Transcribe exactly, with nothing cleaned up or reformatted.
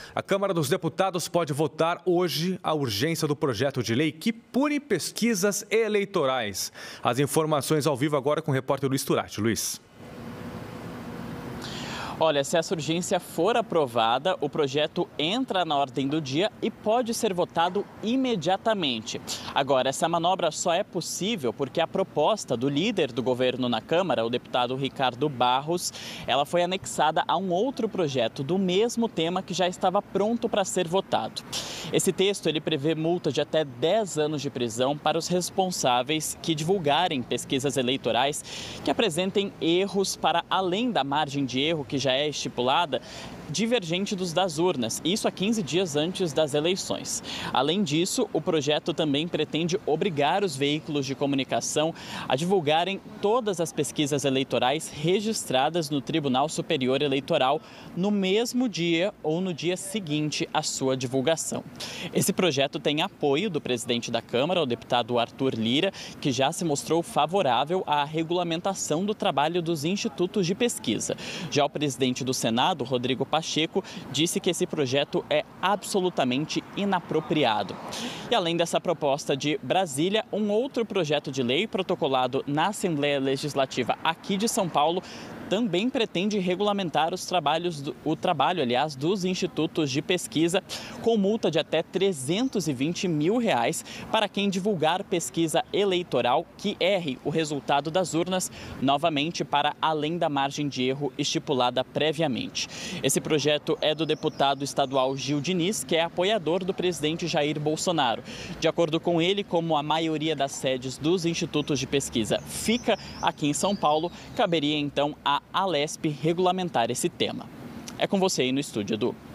A Câmara dos Deputados pode votar hoje a urgência do projeto de lei que pune pesquisas eleitorais. As informações ao vivo agora com o repórter Luiz Turati. Luiz. Olha, se essa urgência for aprovada, o projeto entra na ordem do dia e pode ser votado imediatamente. Agora, essa manobra só é possível porque a proposta do líder do governo na Câmara, o deputado Ricardo Barros, ela foi anexada a um outro projeto do mesmo tema que já estava pronto para ser votado. Esse texto ele prevê multa de até dez anos de prisão para os responsáveis que divulgarem pesquisas eleitorais que apresentem erros para além da margem de erro que já é estipulada, divergente dos das urnas, isso a quinze dias antes das eleições. Além disso, o projeto também pretende obrigar os veículos de comunicação a divulgarem todas as pesquisas eleitorais registradas no Tribunal Superior Eleitoral no mesmo dia ou no dia seguinte à sua divulgação. Esse projeto tem apoio do presidente da Câmara, o deputado Arthur Lira, que já se mostrou favorável à regulamentação do trabalho dos institutos de pesquisa. Já o presidente do Senado, Rodrigo Pacheco, disse que esse projeto é absolutamente inapropriado. E além dessa proposta de Brasília, um outro projeto de lei protocolado na Assembleia Legislativa aqui de São Paulo também pretende regulamentar os trabalhos do, o trabalho, aliás, dos institutos de pesquisa com multa de até trezentos e vinte mil reais para quem divulgar pesquisa eleitoral que erre o resultado das urnas novamente para além da margem de erro estipulada previamente. Esse projeto é do deputado estadual Gil Diniz, que é apoiador do presidente Jair Bolsonaro. De acordo com ele, como a maioria das sedes dos institutos de pesquisa fica aqui em São Paulo, caberia então a Alesp regulamentar esse tema. É com você aí no estúdio, Edu.